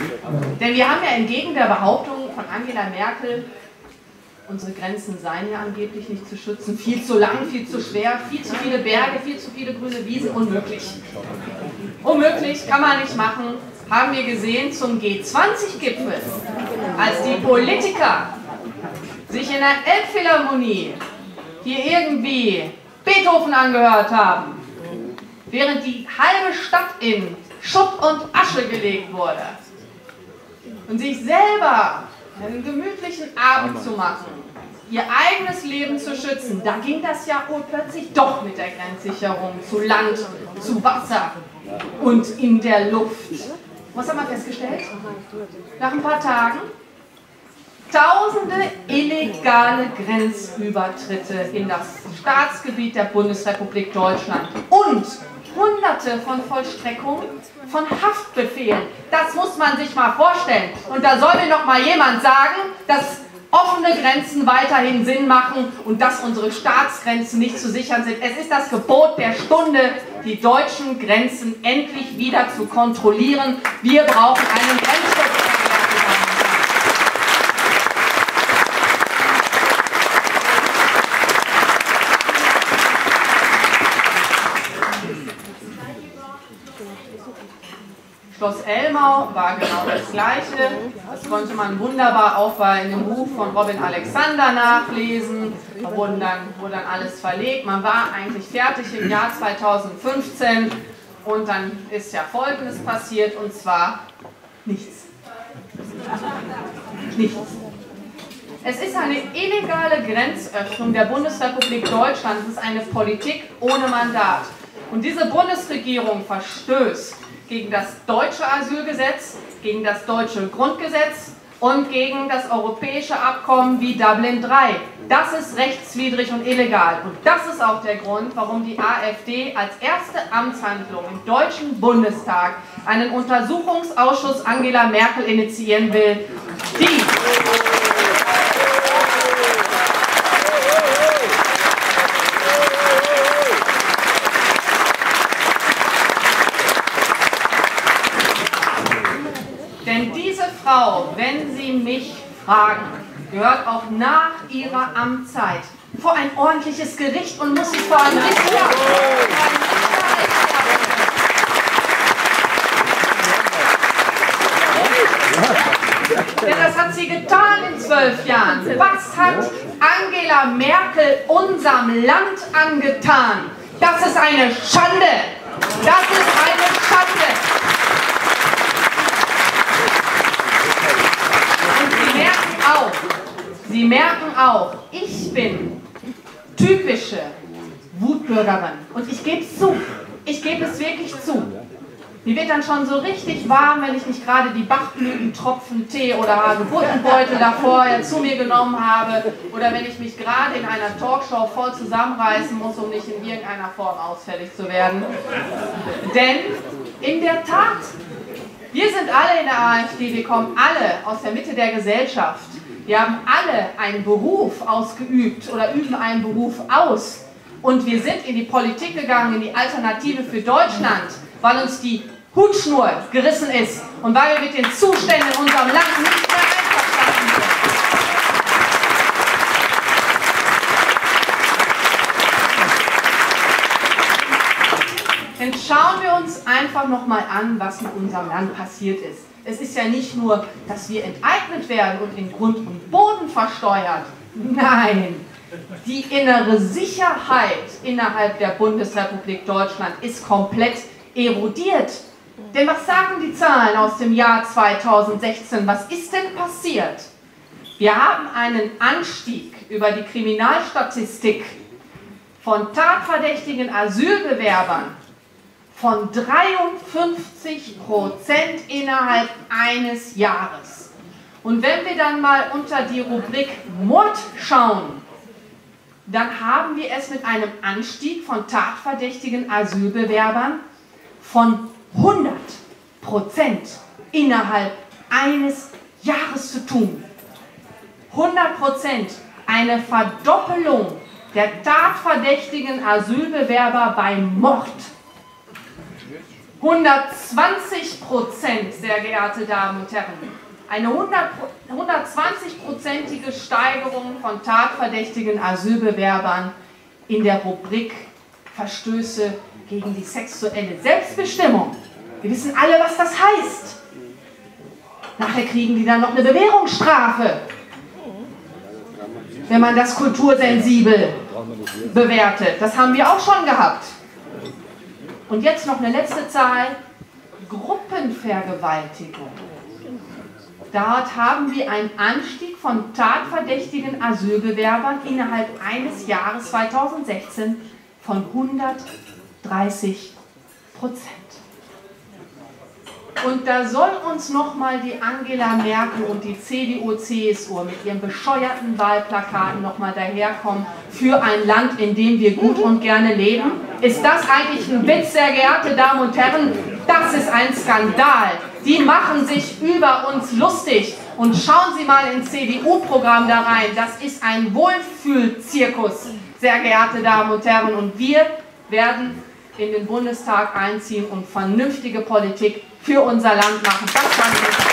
Denn wir haben ja entgegen der Behauptung von Angela Merkel, unsere Grenzen seien ja angeblich nicht zu schützen, viel zu lang, viel zu schwer, viel zu viele Berge, viel zu viele grüne Wiesen, unmöglich. Unmöglich, kann man nicht machen, haben wir gesehen zum G20-Gipfel, als die Politiker sich in der Elbphilharmonie hier irgendwie Beethoven angehört haben, während die halbe Stadt in Schutt und Asche gelegt wurde und sich selber einen gemütlichen Abend zu machen, ihr eigenes Leben zu schützen, da ging das ja plötzlich doch mit der Grenzsicherung zu Land, zu Wasser und in der Luft. Was haben wir festgestellt? Nach ein paar Tagen tausende illegale Grenzübertritte in das Staatsgebiet der Bundesrepublik Deutschland und Hunderte von Vollstreckungen von Haftbefehlen. Das muss man sich mal vorstellen. Und da soll mir noch mal jemand sagen, dass offene Grenzen weiterhin Sinn machen und dass unsere Staatsgrenzen nicht zu sichern sind. Es ist das Gebot der Stunde, die deutschen Grenzen endlich wieder zu kontrollieren. Wir brauchen einen Grenzschutz. Schloss Elmau war genau das Gleiche. Das konnte man wunderbar auch in dem Buch von Robin Alexander nachlesen. Da wurde dann alles verlegt. Man war eigentlich fertig im Jahr 2015 und dann ist ja Folgendes passiert, und zwar nichts. Nichts. Es ist eine illegale Grenzöffnung der Bundesrepublik Deutschland. Es ist eine Politik ohne Mandat. Und diese Bundesregierung verstößt gegen das deutsche Asylgesetz, gegen das deutsche Grundgesetz und gegen das europäische Abkommen wie Dublin III. Das ist rechtswidrig und illegal. Und das ist auch der Grund, warum die AfD als erste Amtshandlung im Deutschen Bundestag einen Untersuchungsausschuss Angela Merkel initiieren will, Denn diese Frau, wenn Sie mich fragen, gehört auch nach ihrer Amtszeit vor ein ordentliches Gericht und muss sich vor einem Richter Denn das hat sie getan in 12 Jahren. Was hat Angela Merkel unserem Land angetan? Das ist eine Schande. Das ist eine Schande. Sie merken auch, ich bin typische Wutbürgerin und ich gebe es zu, ich gebe es wirklich zu. Mir wird dann schon so richtig warm, wenn ich nicht gerade die Bachblütentropfen Tee oder Geburtenbeutel davor zu mir genommen habe oder wenn ich mich gerade in einer Talkshow voll zusammenreißen muss, um nicht in irgendeiner Form ausfällig zu werden. Denn in der Tat, wir sind alle in der AfD, wir kommen alle aus der Mitte der Gesellschaft. Wir haben alle einen Beruf ausgeübt oder üben einen Beruf aus. Und wir sind in die Politik gegangen, in die Alternative für Deutschland, weil uns die Hutschnur gerissen ist und weil wir mit den Zuständen in unserem Land nicht mehr einverstanden sind. Dann schauen wir uns einfach nochmal an, was in unserem Land passiert ist. Es ist ja nicht nur, dass wir enteignet werden und in Grund und Boden versteuert. Nein, die innere Sicherheit innerhalb der Bundesrepublik Deutschland ist komplett erodiert. Denn was sagen die Zahlen aus dem Jahr 2016? Was ist denn passiert? Wir haben einen Anstieg über die Kriminalstatistik von tatverdächtigen Asylbewerbern von 53% innerhalb eines Jahres. Und wenn wir dann mal unter die Rubrik Mord schauen, dann haben wir es mit einem Anstieg von tatverdächtigen Asylbewerbern von 100% innerhalb eines Jahres zu tun. 100%, eine Verdoppelung der tatverdächtigen Asylbewerber bei Mord. 120%, sehr geehrte Damen und Herren. Eine 120%ige Steigerung von tatverdächtigen Asylbewerbern in der Rubrik Verstöße gegen die sexuelle Selbstbestimmung. Wir wissen alle, was das heißt. Nachher kriegen die dann noch eine Bewährungsstrafe, wenn man das kultursensibel bewertet. Das haben wir auch schon gehabt. Und jetzt noch eine letzte Zahl. Gruppenvergewaltigung. Dort haben wir einen Anstieg von tatverdächtigen Asylbewerbern innerhalb eines Jahres 2016 von 130%. Und da soll uns nochmal die Angela Merkel und die CDU-CSU mit ihren bescheuerten Wahlplakaten nochmal daherkommen für ein Land, in dem wir gut und gerne leben. Ist das eigentlich ein Witz, sehr geehrte Damen und Herren? Das ist ein Skandal. Die machen sich über uns lustig. Und schauen Sie mal ins CDU-Programm da rein. Das ist ein Wohlfühlzirkus, sehr geehrte Damen und Herren. Und wir werden in den Bundestag einziehen und vernünftige Politik für unser Land machen. Das kann ich